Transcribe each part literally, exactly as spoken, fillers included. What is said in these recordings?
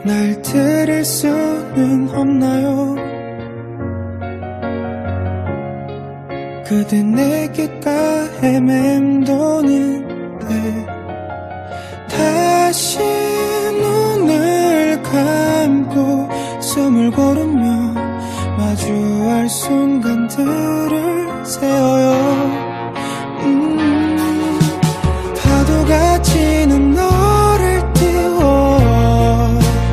날 들을 수는 없나요? 그대 내게가 헤맴도는데 다시 눈을 감고 숨을 고르며 마주할 순간들을 세워요. 음, 파도가 치는 너를 띄워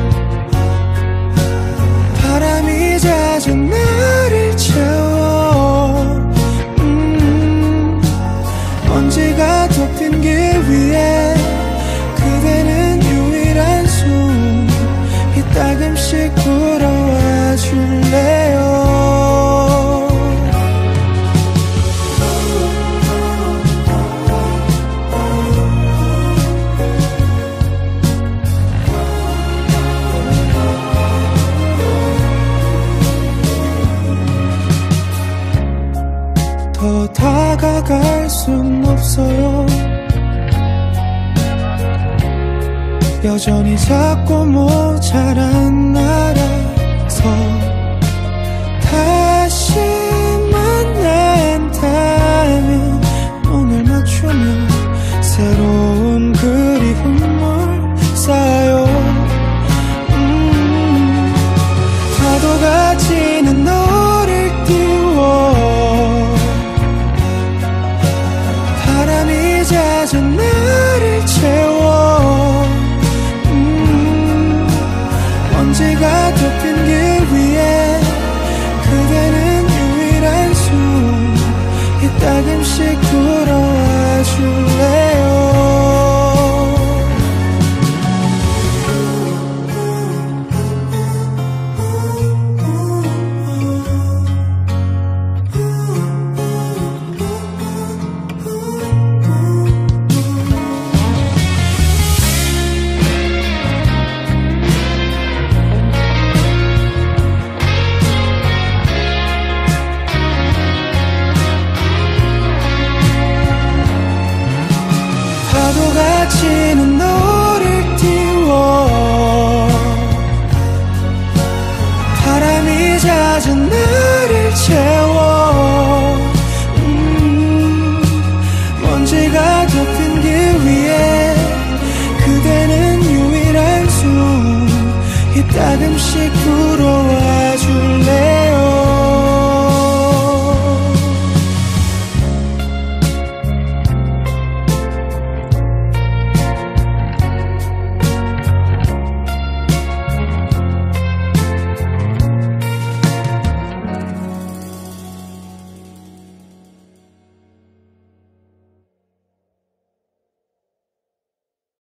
바람이 잦은 나를 채워 음, 먼지가 덮인 길 위에 그대는 유일한 숨 이따금씩 불어와 줄래요? 더 다가갈 순 없어요. 여전히 작고 모자란 나라서 다시 만난다면 눈을 맞추며 새로운 그리움을 쌓아요. 음, 파도가 치는 너를 띄워 바람이 잦은 나를 채워 음, 먼지가 덮인 길 위에 그대는 유일한 숨 이따금씩 불어와 줄래요? 파도가 치는 너를 띄워 바람이 잦은 나를 채워 음, 먼지가 덮인 길 위에 그대는 유일한 숨 이따금씩 불어와